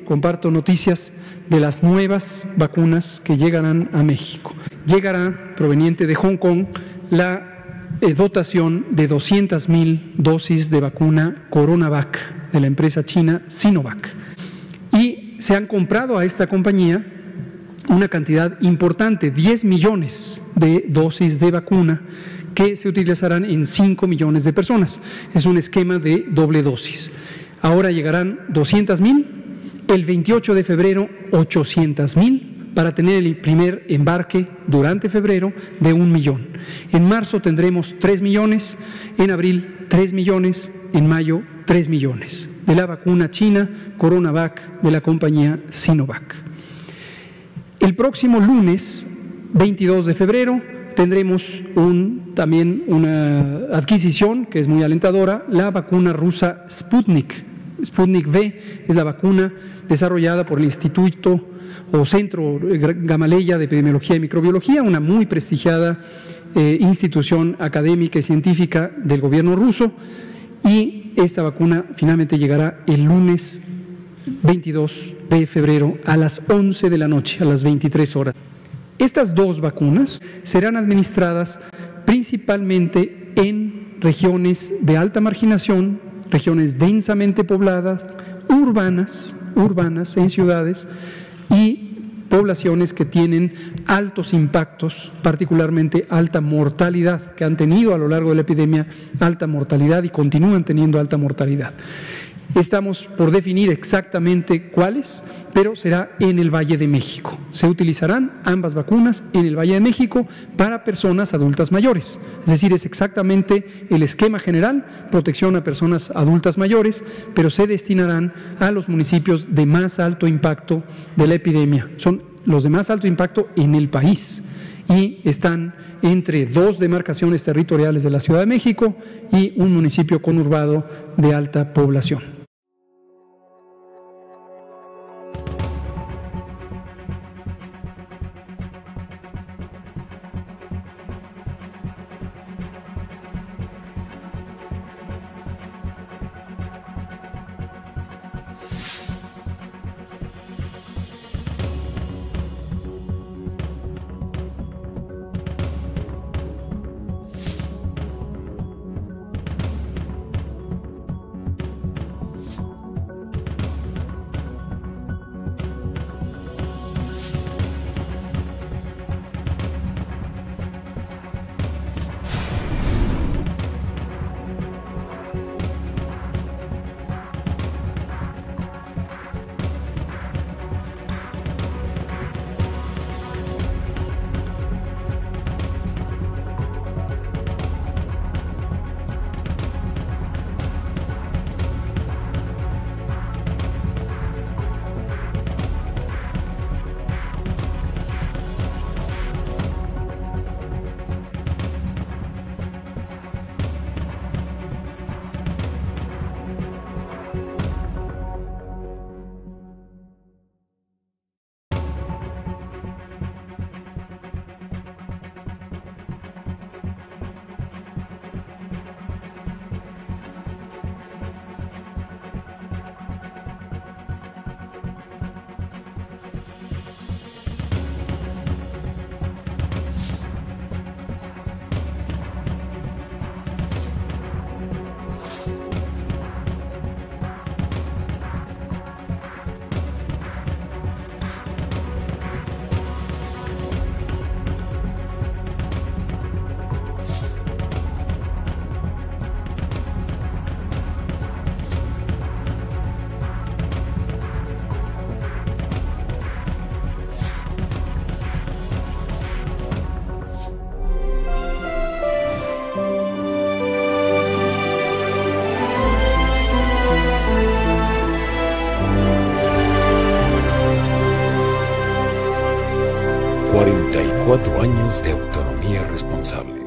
comparto noticias de las nuevas vacunas que llegarán a México. Llegará, proveniente de Hong Kong, la dotación de 200,000 dosis de vacuna CoronaVac de la empresa china Sinovac. Y se han comprado a esta compañía una cantidad importante, 10 millones de dosis de vacuna que se utilizarán en 5 millones de personas. Es un esquema de doble dosis. Ahora llegarán 200,000, el 28 de febrero 800,000, para tener el primer embarque durante febrero de 1 millón. En marzo tendremos 3 millones, en abril 3 millones, en mayo 3 millones de la vacuna china CoronaVac de la compañía Sinovac. El próximo lunes, 22 de febrero, tendremos también una adquisición que es muy alentadora, la vacuna rusa Sputnik. Sputnik V es la vacuna desarrollada por el Instituto o Centro Gamaleya de Epidemiología y Microbiología, una muy prestigiada institución académica y científica del gobierno ruso, y esta vacuna finalmente llegará el lunes 22 de febrero a las 11 de la noche, a las 23 horas. Estas dos vacunas serán administradas principalmente en regiones de alta marginación, regiones densamente pobladas, urbanas en ciudades, y poblaciones que tienen altos impactos, particularmente alta mortalidad, que han tenido a lo largo de la epidemia alta mortalidad y continúan teniendo alta mortalidad. Estamos por definir exactamente cuáles, pero será en el Valle de México. Se utilizarán ambas vacunas en el Valle de México para personas adultas mayores. Es decir, es exactamente el esquema general, protección a personas adultas mayores, pero se destinarán a los municipios de más alto impacto de la epidemia. Son los de más alto impacto en el país y están entre 2 demarcaciones territoriales de la Ciudad de México y un municipio conurbado de alta población. ...44 años de autonomía responsable.